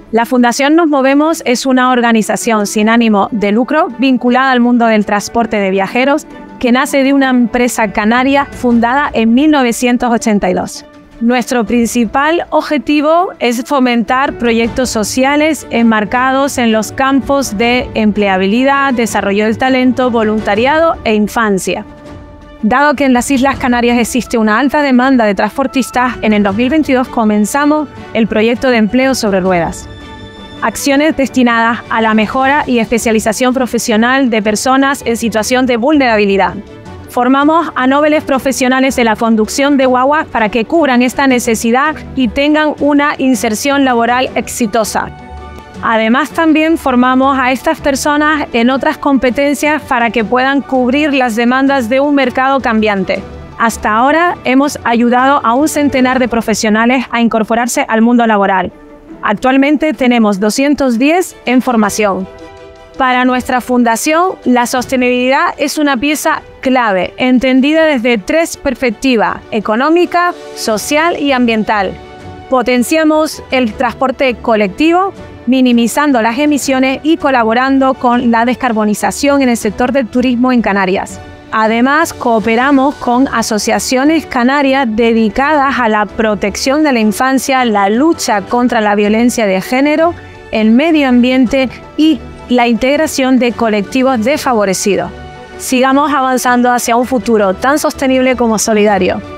La Fundación Nos Movemos es una organización sin ánimo de lucro vinculada al mundo del transporte de viajeros que nace de una empresa canaria fundada en 1982. Nuestro principal objetivo es fomentar proyectos sociales enmarcados en los campos de empleabilidad, desarrollo del talento, voluntariado e infancia. Dado que en las Islas Canarias existe una alta demanda de transportistas, en el 2022 comenzamos el proyecto de empleo sobre ruedas. Acciones destinadas a la mejora y especialización profesional de personas en situación de vulnerabilidad. Formamos a nobles profesionales de la conducción de guaguas para que cubran esta necesidad y tengan una inserción laboral exitosa. Además, también formamos a estas personas en otras competencias para que puedan cubrir las demandas de un mercado cambiante. Hasta ahora hemos ayudado a un centenar de profesionales a incorporarse al mundo laboral. Actualmente tenemos 210 en formación. Para nuestra fundación, la sostenibilidad es una pieza clave, entendida desde tres perspectivas: económica, social y ambiental. Potenciamos el transporte colectivo, minimizando las emisiones y colaborando con la descarbonización en el sector del turismo en Canarias. Además, cooperamos con asociaciones canarias dedicadas a la protección de la infancia, la lucha contra la violencia de género, el medio ambiente y la integración de colectivos desfavorecidos. Sigamos avanzando hacia un futuro tan sostenible como solidario.